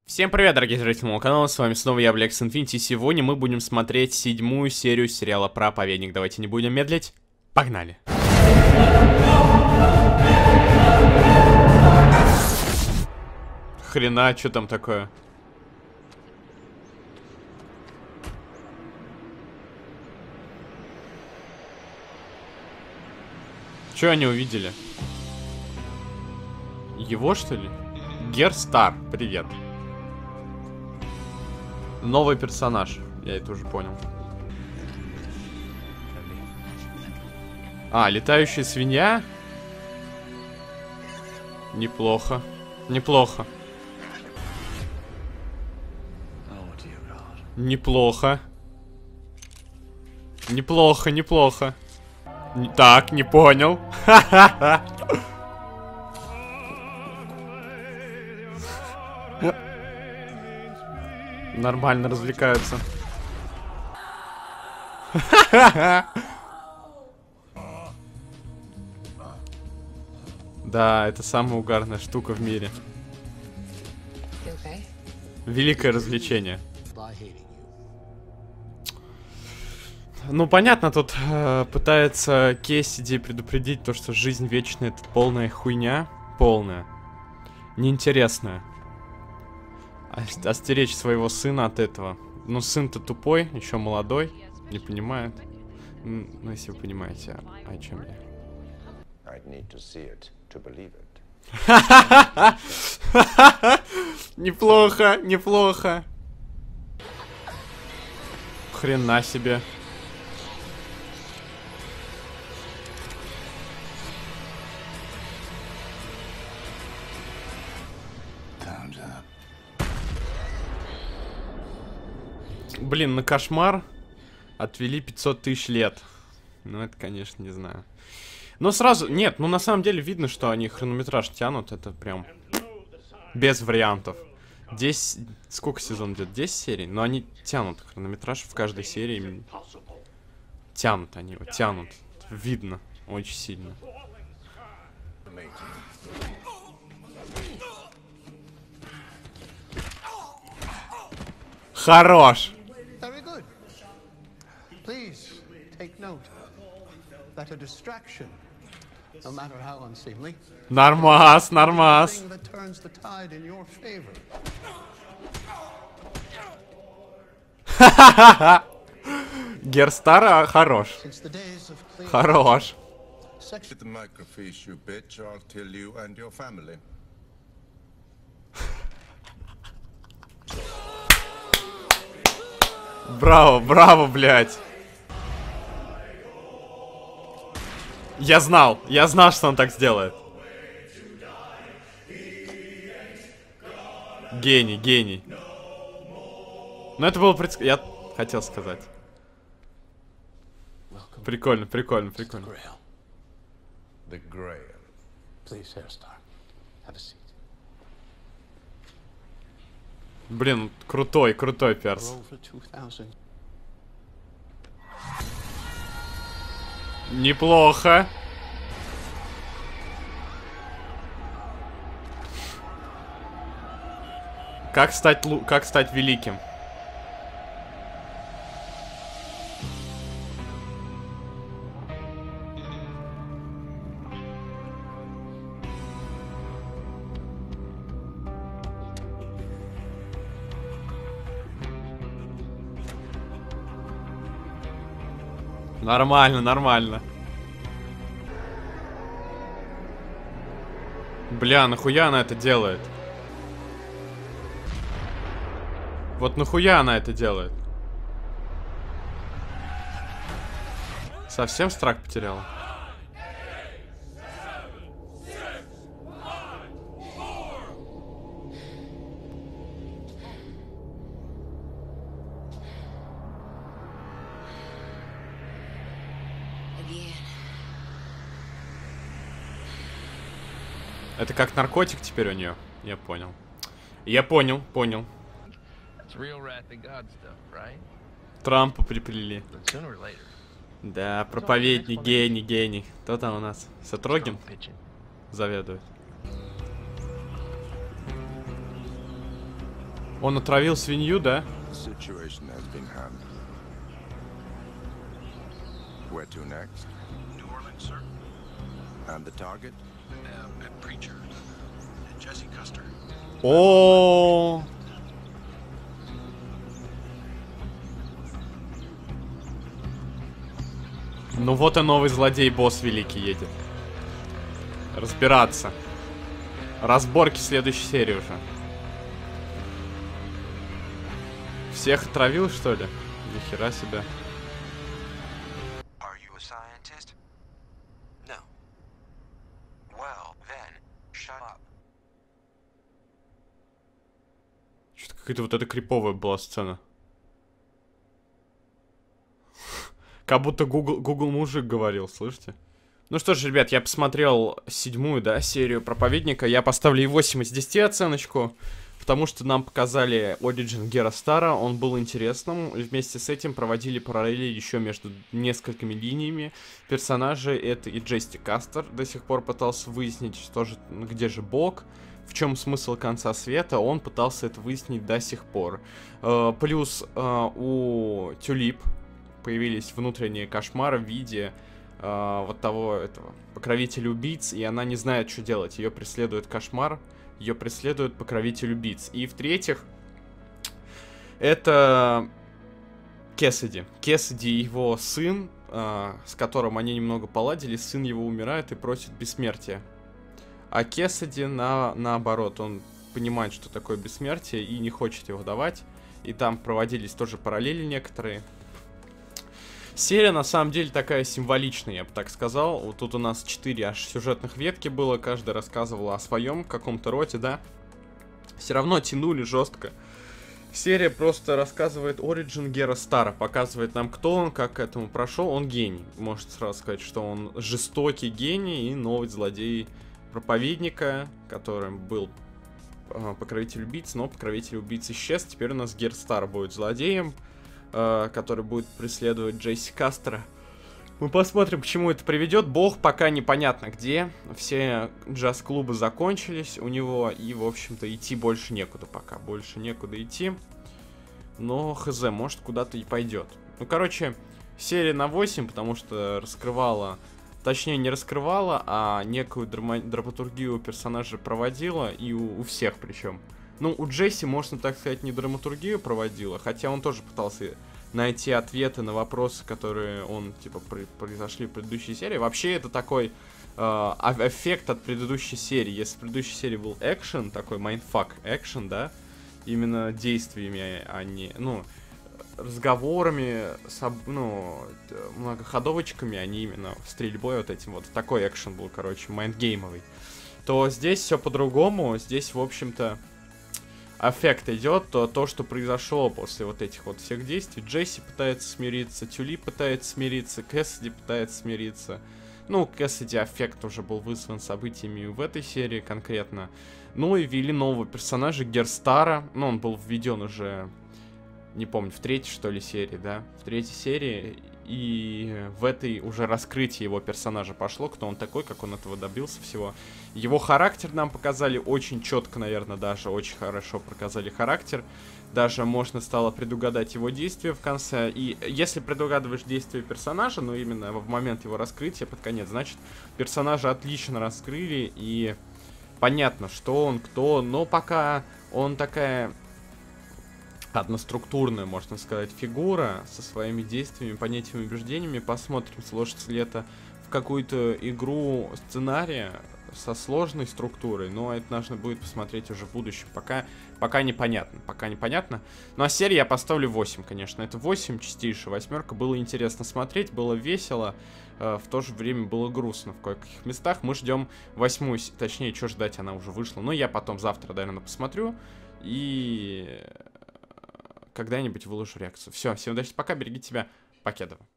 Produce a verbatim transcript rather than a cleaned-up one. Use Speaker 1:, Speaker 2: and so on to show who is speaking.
Speaker 1: Всем привет, дорогие зрители моего канала, с вами снова я, Black Infinity. Сегодня мы будем смотреть седьмую серию сериала «Проповедник». Давайте не будем медлить, погнали! Хрена, что там такое? Что они увидели? Его, что ли? Герстар, привет. Новый персонаж, я это уже понял. А, летающая свинья? Неплохо, неплохо. Неплохо. Неплохо, неплохо. Не так, не понял. Ха-ха-ха. Нормально развлекаются. Да, это самая угарная штука в мире. Великое развлечение. Ну, понятно, тут э, пытается Кэссиди предупредить то, что жизнь вечная — это полная хуйня. Полная. Неинтересная. Остеречь своего сына от этого. Ну, сын-то тупой, еще молодой, не понимает. Ну, если вы понимаете, о, о чем я. Неплохо, неплохо. Хрена себе. Блин, на кошмар отвели пятьсот тысяч лет. Ну, это, конечно, не знаю. Но сразу... Нет, ну, на самом деле видно, что они хронометраж тянут. Это прям... Без вариантов. десять... Сколько сезон идет? десять серий? Но они тянут хронометраж в каждой серии. Тянут они его, тянут. Видно очень сильно. Хорош!
Speaker 2: Please take note that a distraction, no matter how unseemly,
Speaker 1: Нормас, нормас.
Speaker 2: that turns the tide in your favor.
Speaker 1: Герстар хорош.
Speaker 2: Since the days of Cleo,
Speaker 1: Хорош.
Speaker 2: sexual
Speaker 3: The microfiche, you bitch. I'll kill you and your family.
Speaker 1: Браво, браво, блядь. Я знал, я знал, что он так сделает. Гений, гений. Но это было предск... Я хотел сказать. Прикольно, прикольно, прикольно.
Speaker 3: The Grail.
Speaker 2: Please, Hairstar, have a seat.
Speaker 1: Блин, крутой, крутой перс.
Speaker 2: Roll for two thousand.
Speaker 1: Неплохо. Как стать лу... как стать великим? Нормально, нормально. Бля, нахуя она это делает? Вот нахуя она это делает? Совсем страх потеряла? Это как наркотик теперь у нее. Я понял. Я понял, понял. Трампа приплели. Да, проповедник, гений, гений. Кто там у нас? Сатрогин заведует. Он отравил свинью, да?
Speaker 3: The situation has been handled. Where to next?
Speaker 4: New Orleans, sir.
Speaker 3: And the target?
Speaker 4: Uh, a preacher. Jesse Custer.
Speaker 1: О, ну вот и новый злодей-босс великий едет. Разбираться. Разборки следующей серии уже. Всех отравил, что ли? Ни хера себе.
Speaker 4: Are you a scientist? No. Well, then, shut up.
Speaker 1: Что-то какая-то вот эта криповая была сцена. Как будто Google, Google мужик говорил, слышите? Ну что ж, ребят, я посмотрел седьмую, да, серию Проповедника. Я поставлю ей восемь из десяти оценочку, потому что нам показали Origin Гера Стара, он был интересным. И вместе с этим проводили параллели еще между несколькими линиями персонажей. Это и Джесси Кастер до сих пор пытался выяснить, что же, где же Бог, в чем смысл конца света. Он пытался это выяснить до сих пор. Э, плюс э, у Тюлип появились внутренние кошмары в виде э, вот того этого покровителя убийц, и она не знает, что делать. Ее преследует кошмар, ее преследует покровитель убийц. И в-третьих, это Кэссиди. Кэссиди и его сын, э, с которым они немного поладили, сын его умирает и просит бессмертия. А Кэссиди на, наоборот, он понимает, что такое бессмертие, и не хочет его давать. И там проводились тоже параллели некоторые. Серия, на самом деле, такая символичная, я бы так сказал. Вот тут у нас четыре аж сюжетных ветки было, каждая рассказывала о своем каком-то роде, да. Все равно тянули жестко. Серия просто рассказывает Origin Гера Стара, показывает нам, кто он, как к этому прошел. Он гений. Может сразу сказать, что он жестокий гений и новый злодей Проповедника, которым был э, покровитель убийц, но покровитель убийц исчез. Теперь у нас Гер Стар будет злодеем, который будет преследовать Джесси Кастера. Мы посмотрим, к чему это приведет. Бог пока непонятно где. Все джаз-клубы закончились у него. И, в общем-то, идти больше некуда пока. Больше некуда идти. Но, хз, может, куда-то и пойдет. Ну, короче, серия на восемь, потому что раскрывала... Точнее, не раскрывала, а некую драма... драматургию персонажа проводила. И у, у всех причем. Ну, у Джесси, можно так сказать, не драматургию проводила, хотя он тоже пытался найти ответы на вопросы, которые он, типа, при, произошли в предыдущей серии. Вообще, это такой э, эффект от предыдущей серии. Если в предыдущей серии был экшен, такой майндфак экшен, да, именно действиями, а не, ну, разговорами, соб, ну, многоходовочками, а не именно стрельбой вот этим вот. Такой экшен был, короче, майндгеймовый. То здесь все по-другому, здесь, в общем-то, эффект идет, то, то, что произошло после вот этих вот всех действий. Джесси пытается смириться, Тюли пытается смириться, Кэссиди пытается смириться. Ну, Кэссиди эффект уже был вызван событиями в этой серии конкретно. Ну и ввели нового персонажа, Гер Стара. Ну, он был введен уже, не помню, в третьей, что ли, серии, да? В третьей серии. И в этой уже раскрытие его персонажа пошло, кто он такой, как он этого добился всего. Его характер нам показали очень четко, наверное, даже очень хорошо показали характер. Даже можно стало предугадать его действия в конце. И если предугадываешь действия персонажа, ну именно в момент его раскрытия под конец, значит, персонажа отлично раскрыли и понятно, что он, кто он. Но пока он такая... одноструктурная, можно сказать, фигура со своими действиями, понятиями, убеждениями. Посмотрим, сложится ли это в какую-то игру сценария со сложной структурой, но это нужно будет посмотреть уже в будущем. Пока, пока непонятно, пока непонятно. Ну а серии я поставлю восемь, конечно. Это восемь, чистейшая восьмерка. Было интересно смотреть, было весело, э, в то же время было грустно в кое-каких местах. Мы ждем восьмую, точнее, что ждать, она уже вышла. Но я потом завтра, наверное, посмотрю и... когда-нибудь выложу реакцию. Все, всем удачи, пока, берегите себя, Покедова.